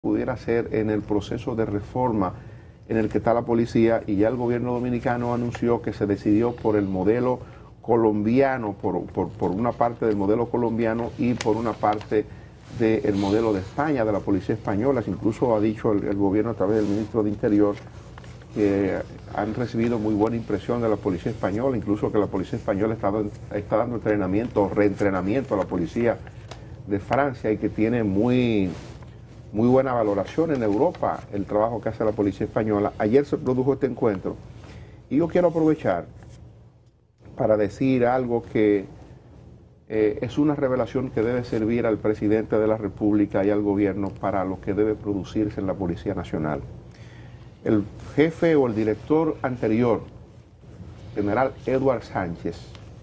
pudiera ser en el proceso de reforma en el que está la policía, y ya el gobierno dominicano anunció que se decidió por el modelo colombiano, por una parte del modelo colombiano y por una parte del modelo de España, de la policía española. Incluso ha dicho el gobierno a través del ministro de Interior que han recibido muy buena impresión de la policía española, incluso que la policía española está dando entrenamiento, reentrenamiento a la policía de Francia, y que tiene muy buena valoración en Europa el trabajo que hace la policía española. Ayer se produjo este encuentro y yo quiero aprovechar para decir algo que es una revelación que debe servir al presidente de la República y al gobierno para lo que debe producirse en la Policía Nacional. El jefe o el director anterior, general Edward Sánchez,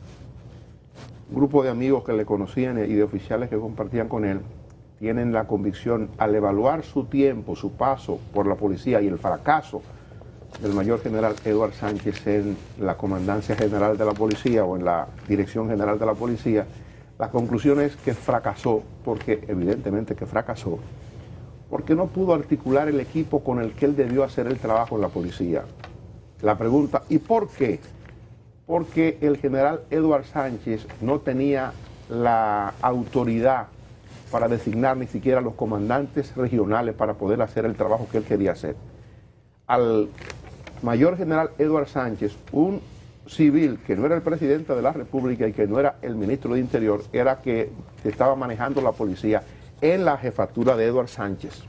un grupo de amigos que le conocían y de oficiales que compartían con él, tienen la convicción, al evaluar su tiempo, su paso por la policía y el fracaso del mayor general Edward Sánchez en la Comandancia General de la Policía o en la Dirección General de la Policía, la conclusión es que fracasó, porque evidentemente que fracasó, porque no pudo articular el equipo con el que él debió hacer el trabajo en la policía. La pregunta, ¿y por qué? Porque el general Edward Sánchez no tenía la autoridad para designar ni siquiera los comandantes regionales para poder hacer el trabajo que él quería hacer. Al mayor general Edward Sánchez, un civil que no era el presidente de la República y que no era el ministro de Interior, era que estaba manejando la policía en la jefatura de Edward Sánchez.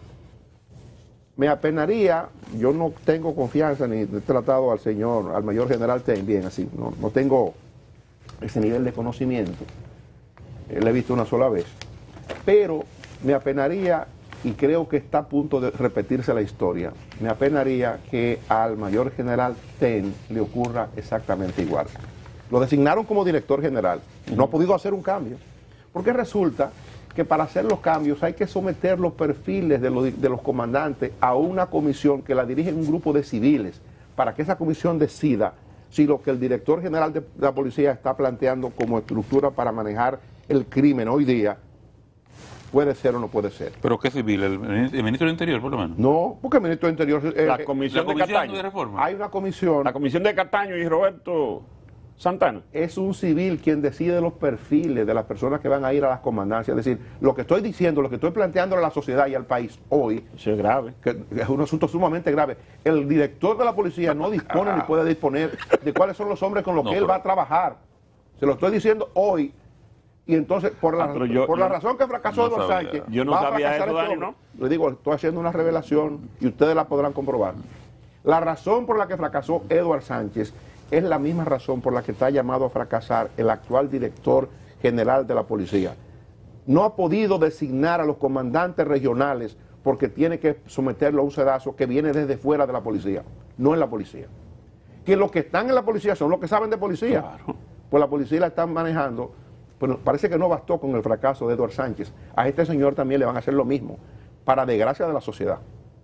Me apenaría, yo no tengo confianza ni he tratado al mayor general Ten bien así, no tengo ese nivel de conocimiento, le he visto una sola vez, pero me apenaría, y creo que está a punto de repetirse la historia, me apenaría que al mayor general Ten le ocurra exactamente igual. Lo designaron como director general, no ha podido hacer un cambio, porque resulta que para hacer los cambios hay que someter los perfiles de los comandantes a una comisión que la dirige un grupo de civiles, para que esa comisión decida si lo que el director general de la policía está planteando como estructura para manejar el crimen hoy día puede ser o no puede ser. ¿Pero qué civil? ¿El ministro del Interior, por lo menos? No, porque el ministro del Interior... la comisión de Cataño. De reforma. Hay una comisión... La comisión de Cataño y Roberto Santana. Es un civil quien decide los perfiles de las personas que van a ir a las comandancias. Es decir, lo que estoy diciendo, lo que estoy planteando a la sociedad y al país hoy... Eso es grave. Que es un asunto sumamente grave. El director de la policía no dispone ni puede disponer de cuáles son los hombres con los que él va a trabajar. Se lo estoy diciendo hoy. Y entonces, por la razón que fracasó Edward Sánchez, yo no sabía eso, Dani, ¿no? Le digo, estoy haciendo una revelación y ustedes la podrán comprobar. La razón por la que fracasó Edward Sánchez es la misma razón por la que está llamado a fracasar el actual director general de la policía. No ha podido designar a los comandantes regionales porque tiene que someterlo a un sedazo que viene desde fuera de la policía, no en la policía. Que los que están en la policía son los que saben de policía. Claro. Pues la policía la están manejando. Pero parece que no bastó con el fracaso de Edward Sánchez. A este señor también le van a hacer lo mismo, para desgracia de la sociedad,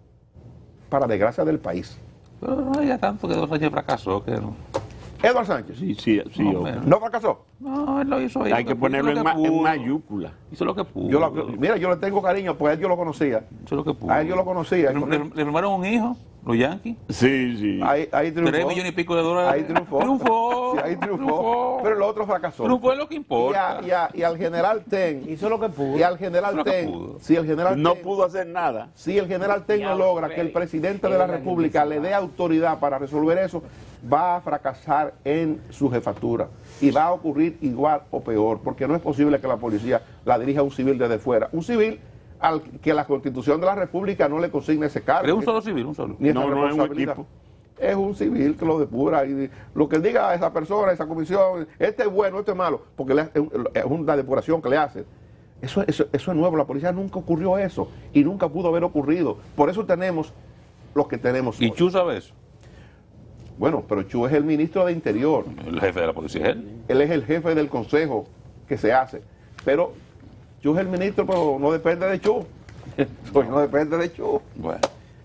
para desgracia del país. Pero no haya tanto que Edward Sánchez fracasó, que no. Edward Sánchez. Sí. ¿No fracasó? No, él lo hizo. Hay que ponerlo en mayúscula. Hizo lo que pudo. Mira, yo le tengo cariño, pues a él yo lo conocía. Hizo lo que pudo. A él yo lo conocía. Le firmaron un hijo, los Yankees. Sí. Ahí triunfó. 3 millones y pico de dólares. Ahí triunfó. Triunfó. Sí, ahí triunfó. Pero el otro fracasó. Triunfó es lo que importa. Y al general Ten. Hizo lo que pudo. Y al general Ten. Si el general No Ten pudo hacer nada. Si el general Ten no logra que el presidente de la República le dé autoridad para resolver eso, va a fracasar en su jefatura y va a ocurrir igual o peor, porque no es posible que la policía la dirija un civil desde fuera, un civil al que la Constitución de la República no le consigna ese cargo. ¿Es un solo civil, un solo? Ni esa No, no es un responsabilidad. equipo. Es un civil que lo depura y lo que él diga a esa persona, a esa comisión, este es bueno, este es malo, porque es una depuración que le hacen. Eso es nuevo, la policía nunca ocurrió eso y nunca pudo haber ocurrido. Por eso tenemos lo que tenemos ¿Y hoy. Chu sabe eso? Bueno, pero Chu es el ministro de Interior. El jefe de la policía es él. Él es el jefe del consejo que se hace. Pero Chu es el ministro, pero no depende de Chu. Pues no depende de Chu. Bueno.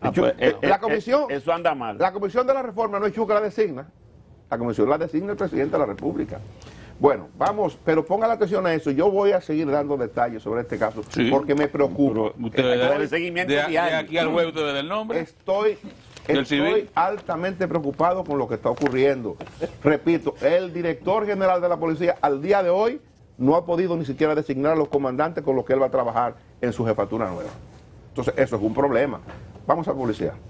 La comisión, Eso anda mal. la comisión de la reforma no es Chu que la designa. La comisión la designa el presidente de la República. Bueno, vamos, pero ponga la atención a eso. Yo voy a seguir dando detalles sobre este caso porque me preocupa. Usted debe dar el seguimiento de aquí al jueves, usted debe el nombre. Estoy altamente preocupado con lo que está ocurriendo. Repito, el director general de la policía al día de hoy no ha podido ni siquiera designar a los comandantes con los que él va a trabajar en su jefatura nueva. Entonces, eso es un problema. Vamos a publicidad.